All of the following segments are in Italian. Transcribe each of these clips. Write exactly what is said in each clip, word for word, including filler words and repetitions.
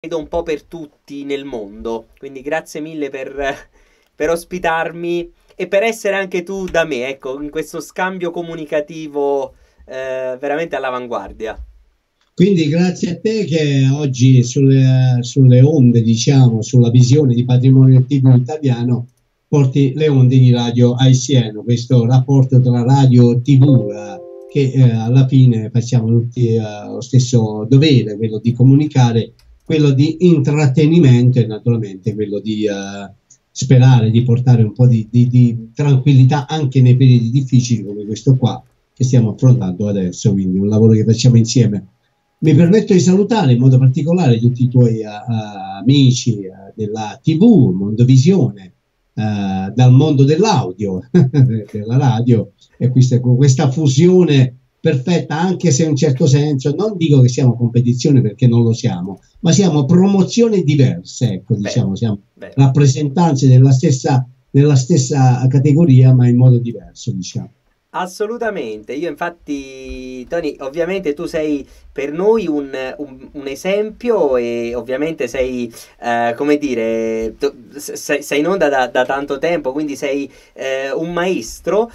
vedo un po' per tutti nel mondo, quindi grazie mille per, per ospitarmi e per essere anche tu da me, ecco, in questo scambio comunicativo eh, veramente all'avanguardia. Quindi grazie a te che oggi sulle, sulle onde, diciamo, sulla visione di patrimonio T V italiano, porti le onde di Radio I C N, questo rapporto tra radio e T V, eh, che eh, alla fine facciamo tutti eh, lo stesso dovere, quello di comunicare, quello di intrattenimento e naturalmente quello di eh, sperare di portare un po' di, di, di tranquillità anche nei periodi difficili come questo qua che stiamo affrontando adesso, quindi un lavoro che facciamo insieme. Mi permetto di salutare in modo particolare tutti i tuoi uh, uh, amici uh, della T V, Mondovisione, uh, dal mondo dell'audio, della radio, e questa, questa fusione perfetta, anche se in un certo senso, non dico che siamo competizione perché non lo siamo, ma siamo promozioni diverse, ecco, diciamo, siamo Beh, beh. rappresentanze della stessa, della stessa categoria, ma in modo diverso, diciamo. Assolutamente, io infatti, Tony, ovviamente tu sei per noi un, un- un esempio e ovviamente sei, eh, come dire, tu- sei, sei in onda da, da tanto tempo, quindi sei eh, un maestro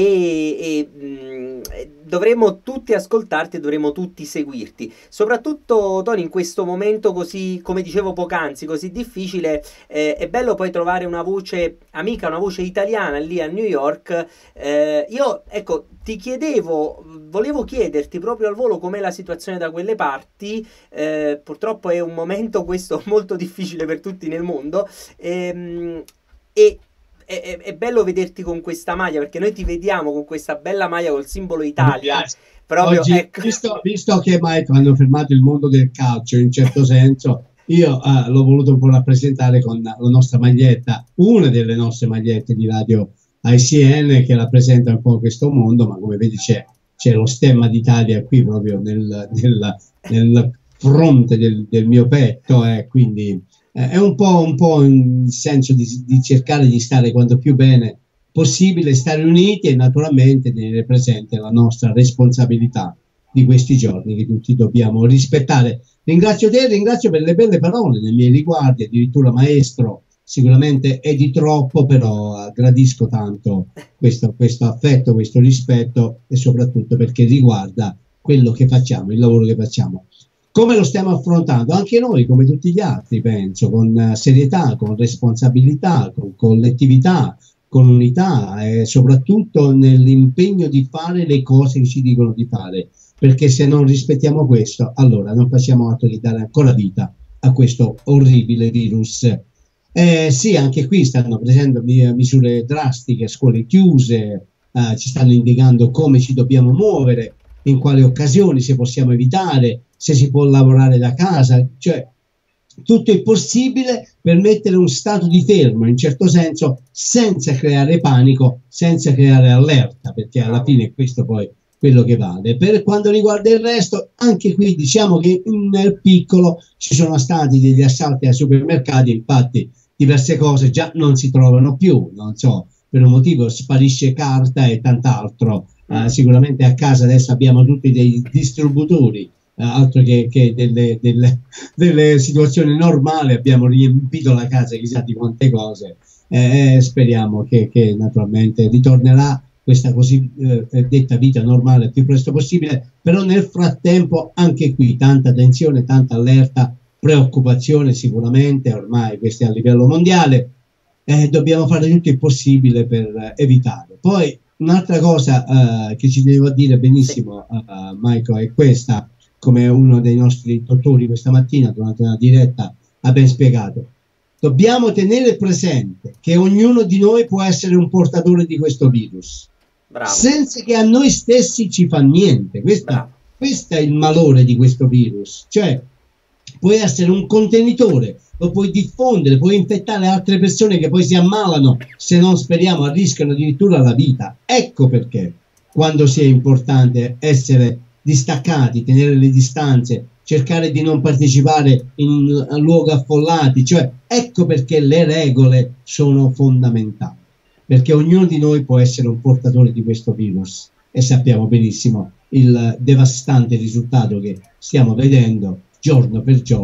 e, e, mh, dovremmo tutti ascoltarti e dovremmo tutti seguirti. Soprattutto, Tony, in questo momento così, come dicevo poc'anzi, così difficile, eh, è bello poi trovare una voce amica, una voce italiana lì a New York. Eh, io, ecco, ti chiedevo, volevo chiederti proprio al volo com'è la situazione da quelle parti. Eh, purtroppo è un momento questo molto difficile per tutti nel mondo. Ehm, e è, è- è bello vederti con questa maglia perché noi ti vediamo con questa bella maglia col simbolo Mi Italia. piace. Proprio, Oggi, ecco. visto, visto che Michael hanno fermato il mondo del calcio in un certo senso, io eh, l'ho voluto un po' rappresentare con la nostra maglietta, una delle nostre magliette di Radio I C N che rappresenta un po' questo mondo, ma come vedi c'è, c'è lo stemma d'Italia qui proprio nel, nel, nel fronte del, del mio petto, eh, quindi eh, è un po', un po' il senso di, di cercare di stare quanto più bene possibile, stare uniti e naturalmente tenere presente la nostra responsabilità di questi giorni che tutti dobbiamo rispettare. Ringrazio te, ringrazio per le belle parole nei miei riguardi, addirittura maestro, sicuramente è di troppo, però eh, gradisco tanto questo, questo affetto, questo rispetto e soprattutto perché riguarda quello che facciamo, il lavoro che facciamo. Come lo stiamo affrontando? Anche noi, come tutti gli altri, penso, con eh, serietà, con responsabilità, con collettività, con unità e soprattutto nell'impegno di fare le cose che ci dicono di fare, perché se non rispettiamo questo, allora non facciamo altro che dare ancora vita a questo orribile virus. Eh, sì, anche qui stanno prendendo mi- misure drastiche, scuole chiuse, eh, ci stanno indicando come ci dobbiamo muovere, in quali occasioni, se possiamo evitare, se si può lavorare da casa, cioè tutto è possibile per mettere un stato di fermo, in un certo senso, senza creare panico, senza creare allerta, perché alla Bravo. fine è questo poi quello che vale. Per quanto riguarda il resto, anche qui diciamo che nel piccolo ci sono stati degli assalti ai supermercati, infatti diverse cose già non si trovano più, non so, per un motivo sparisce carta e tant'altro. Uh, Mm. sicuramente a casa adesso abbiamo tutti dei distributori, uh, altro che, che delle, delle, delle situazioni normali, abbiamo riempito la casa chissà di quante cose e eh, speriamo che, che naturalmente ritornerà questa così eh, detta vita normale il più presto possibile, però nel frattempo anche qui tanta tensione, tanta allerta, preoccupazione sicuramente, ormai questo è a livello mondiale, eh, dobbiamo fare tutto il possibile per eh, evitare. Poi un'altra cosa eh, che ci devo dire Sì. benissimo, uh, Michael, è questa, come uno dei nostri dottori questa mattina durante una diretta ha ben spiegato. Dobbiamo tenere presente che ognuno di noi può essere un portatore di questo virus, Bravo, senza che a noi stessi ci fa niente. Questa, bravo. questo è il malore di questo virus. Cioè, puoi essere un contenitore, lo puoi diffondere, puoi infettare altre persone che poi si ammalano, se non speriamo, arrischiano addirittura la vita. Ecco perché, quando sia importante essere distaccati, tenere le distanze, cercare di non partecipare in luoghi affollati, cioè ecco perché le regole sono fondamentali, perché ognuno di noi può essere un portatore di questo virus e sappiamo benissimo il devastante risultato che stiamo vedendo giorno per giorno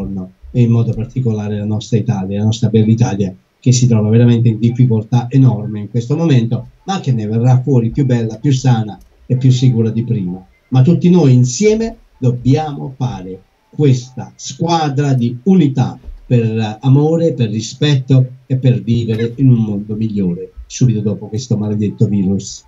e in modo particolare la nostra Italia, la nostra bella Italia, che si trova veramente in difficoltà enorme in questo momento, ma che ne verrà fuori più bella, più sana e più sicura di prima. Ma tutti noi insieme dobbiamo fare questa squadra di unità per amore, per rispetto e per vivere in un mondo migliore subito dopo questo maledetto virus.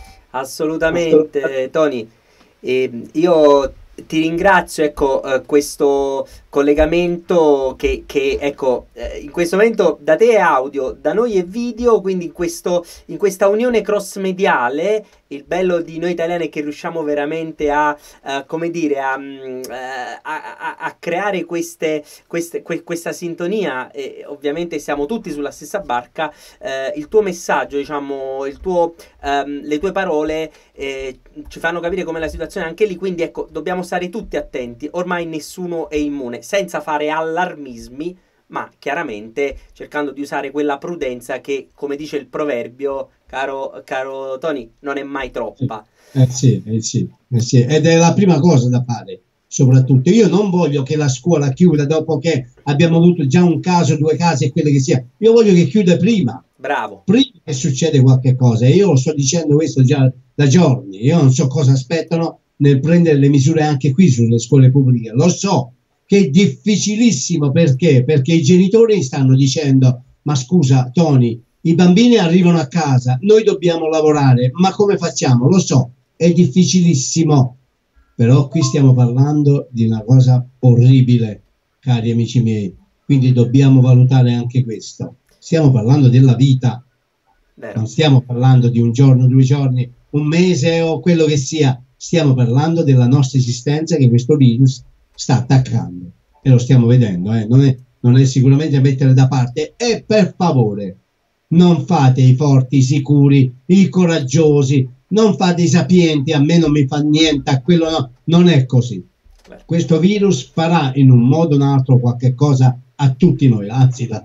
Assolutamente, Tony. Eh, io ti ringrazio, ecco, eh, questo collegamento che, che ecco, eh, in questo momento da te è audio, da noi è video, quindi in, questo, in questa unione cross mediale, il bello di noi italiani è che riusciamo veramente a, uh, come dire, a, uh, a, a, a creare queste, queste, que, questa sintonia, e ovviamente siamo tutti sulla stessa barca. Uh, il tuo messaggio, diciamo, il tuo, um, le tue parole eh, ci fanno capire com'è la situazione anche lì, quindi ecco, dobbiamo stare tutti attenti, ormai nessuno è immune, senza fare allarmismi, ma chiaramente cercando di usare quella prudenza che, come dice il proverbio, caro, caro Tony, non è mai troppa. Eh sì, eh sì, eh sì, ed è la prima cosa da fare, soprattutto. Io non voglio che la scuola chiuda dopo che abbiamo avuto già un caso, due casi e quelle che sia. Io voglio che chiuda prima. Bravo. Prima che succede qualche cosa. E io lo sto dicendo questo già da giorni. Io non so cosa aspettano nel prendere le misure anche qui sulle scuole pubbliche. Lo so che è difficilissimo, perché? Perché i genitori stanno dicendo: ma scusa Tony, i bambini arrivano a casa, noi dobbiamo lavorare, ma come facciamo? Lo so, è difficilissimo, però qui stiamo parlando di una cosa orribile, cari amici miei, quindi dobbiamo valutare anche questo. Stiamo parlando della vita, Vero. Non stiamo parlando di un giorno, due giorni, un mese o quello che sia, stiamo parlando della nostra esistenza, che questo virus sta attaccando, e lo stiamo vedendo, eh? non, è, non è sicuramente mettere da parte. E per favore, non fate i forti, i sicuri, i coraggiosi, non fate i sapienti, a me non mi fa niente, a quello no. Non è così. Questo virus farà in un modo o un altro qualche cosa a tutti noi, anzi da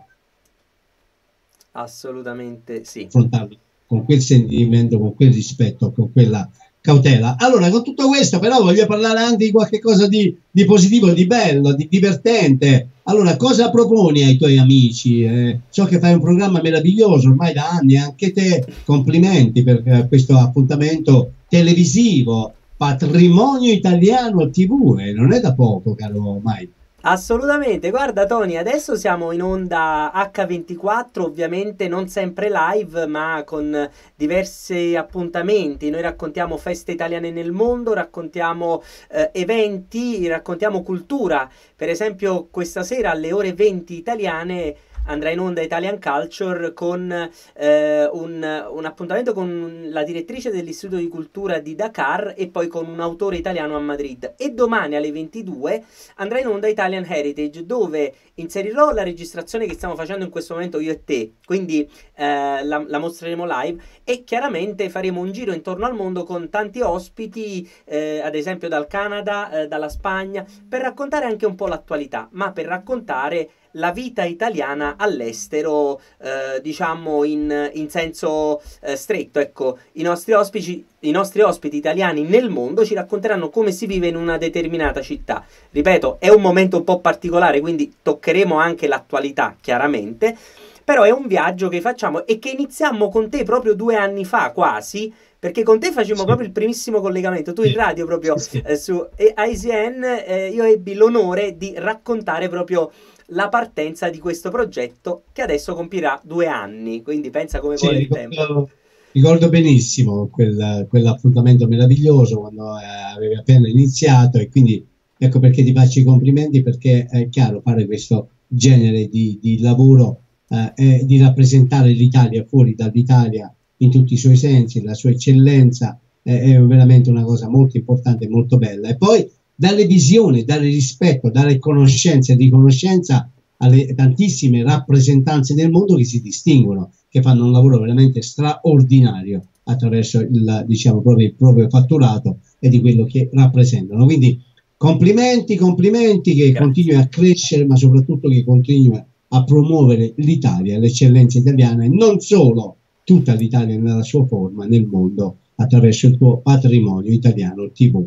assolutamente sì, affrontarlo con quel sentimento, con quel rispetto, con quella cautela. Allora, con tutto questo però voglio parlare anche di qualche cosa di, di positivo, di bello, di divertente. Allora, cosa proponi ai tuoi amici? Eh, so che fai un programma meraviglioso ormai da anni, anche te, complimenti per eh, questo appuntamento televisivo, Patrimonio Italiano tivù, e eh, non è da poco, caro Mike. Assolutamente, guarda Tony, adesso siamo in onda acca ventiquattro, ovviamente non sempre live, ma con diversi appuntamenti. Noi raccontiamo feste italiane nel mondo, raccontiamo eh, eventi, raccontiamo cultura. Per esempio questa sera alle ore venti italiane andrà in onda Italian Culture con eh, un, un appuntamento con la direttrice dell'Istituto di Cultura di Dakar e poi con un autore italiano a Madrid. E domani alle ventidue andrà in onda Italian Heritage, dove inserirò la registrazione che stiamo facendo in questo momento io e te, quindi eh, la, la mostreremo live, e chiaramente faremo un giro intorno al mondo con tanti ospiti, eh, ad esempio dal Canada, eh, dalla Spagna, per raccontare anche un po' l'attualità, ma per raccontare la vita italiana all'estero, eh, diciamo in, in senso eh, stretto. Ecco, i nostri ospiti, i nostri ospiti italiani nel mondo ci racconteranno come si vive in una determinata città. Ripeto, è un momento un po' particolare, quindi toccheremo anche l'attualità, chiaramente, però è un viaggio che facciamo e che iniziamo con te proprio due anni fa quasi, perché con te facevamo sì. proprio il primissimo collegamento, tu in radio proprio sì. eh, su I C N, eh, io ebbi l'onore di raccontare proprio la partenza di questo progetto che adesso compirà due anni, quindi pensa come vuole sì, il tempo. Ricordo benissimo quel, quell'appuntamento meraviglioso quando eh, avevi appena iniziato, e quindi ecco perché ti faccio i complimenti, perché è chiaro, fare questo genere di, di lavoro eh, e di rappresentare l'Italia fuori dall'Italia in tutti i suoi sensi, la sua eccellenza, eh, è veramente una cosa molto importante e molto bella. E poi dare visione, dare rispetto, dare conoscenza e riconoscenza alle tantissime rappresentanze del mondo che si distinguono, che fanno un lavoro veramente straordinario attraverso il, diciamo, proprio il proprio fatturato e di quello che rappresentano. Quindi complimenti, complimenti, che Grazie. Continui a crescere, ma soprattutto che continui a promuovere l'Italia, l'eccellenza italiana, e non solo tutta l'Italia nella sua forma nel mondo attraverso il tuo Patrimonio Italiano tivù.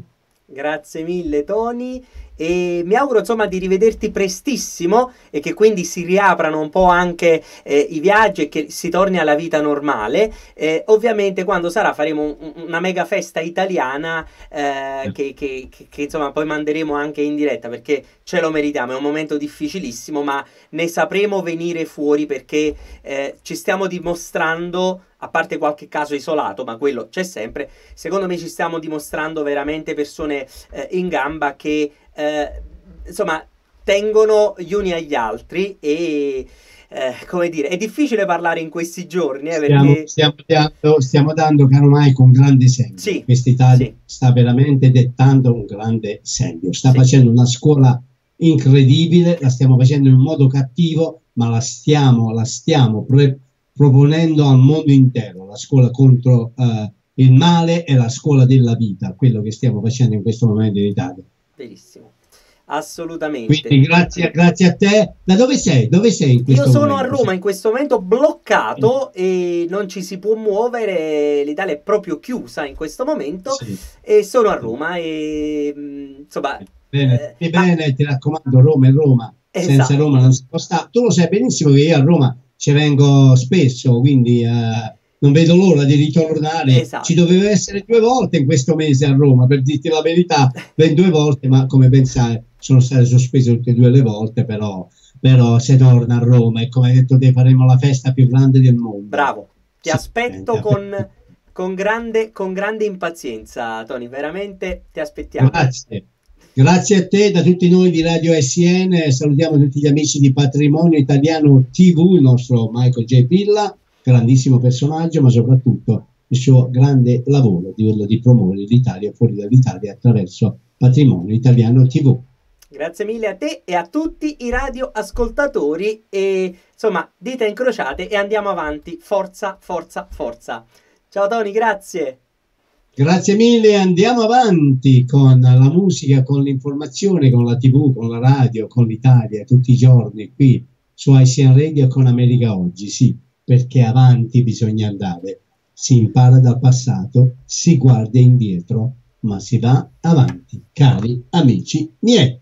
Grazie mille Tony, e mi auguro insomma di rivederti prestissimo e che quindi si riaprano un po' anche eh, i viaggi e che si torni alla vita normale. Eh, ovviamente quando sarà faremo un, una mega festa italiana eh, che, che, che, che insomma poi manderemo anche in diretta perché ce lo meritiamo, è un momento difficilissimo ma ne sapremo venire fuori perché eh, ci stiamo dimostrando, a parte qualche caso isolato, ma quello c'è sempre, secondo me ci stiamo dimostrando veramente persone eh, in gamba che eh, insomma tengono gli uni agli altri e eh, come dire, è difficile parlare in questi giorni eh, perché... stiamo, stiamo, dando, stiamo dando, caro Mike, un grande esempio. Sì, questa Italia sì. sta veramente dettando un grande esempio, sta Sì. facendo una scuola incredibile, la stiamo facendo in modo cattivo, ma la stiamo, la stiamo pre- proponendo al mondo intero, la scuola contro uh, il male e la scuola della vita, quello che stiamo facendo in questo momento in Italia. Benissimo, assolutamente. Quindi grazie, grazie a te. Da dove sei? Dove sei in questo Io sono momento? a Roma in questo momento bloccato e non ci si può muovere, l'Italia è proprio chiusa in questo momento Sì. e sono a Roma e insomma... Bene, eh, bene, ah, ti raccomando, Roma è Roma, esatto. Senza Roma non si può stare. Tu lo sai benissimo che io a Roma ci vengo spesso, quindi eh, non vedo l'ora di ritornare. Esatto. Ci dovevo essere due volte in questo mese a Roma, per dirti la verità, ben due volte, ma come pensare sono state sospese tutte e due le volte, però, però se torna a Roma e come hai detto te faremo la festa più grande del mondo. Bravo, ti Sì, aspetto eh, con, con, grande, con grande impazienza, Tony, veramente ti aspettiamo. Grazie. Grazie a te, da tutti noi di Radio A S N, salutiamo tutti gli amici di Patrimonio Italiano T V, il nostro Michael J. Pilla, grandissimo personaggio, ma soprattutto il suo grande lavoro di quello di promuovere l'Italia fuori dall'Italia attraverso Patrimonio Italiano T V. Grazie mille a te e a tutti i radioascoltatori e insomma dita incrociate e andiamo avanti, forza, forza, forza. Ciao Tony, grazie. Grazie mille, andiamo avanti con la musica, con l'informazione, con la tivù, con la radio, con l'Italia, tutti i giorni qui su A S N Radio con America Oggi, sì, perché avanti bisogna andare, si impara dal passato, si guarda indietro, ma si va avanti, cari amici miei.